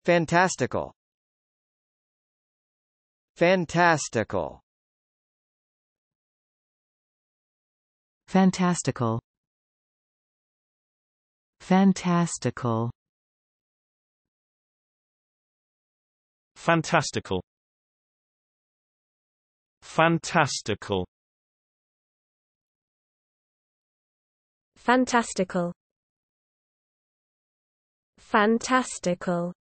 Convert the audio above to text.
Fantastical. Fantastical. Fantastical. Fantastical. Fantastical. Fantastical. Fantastical. Fantastical.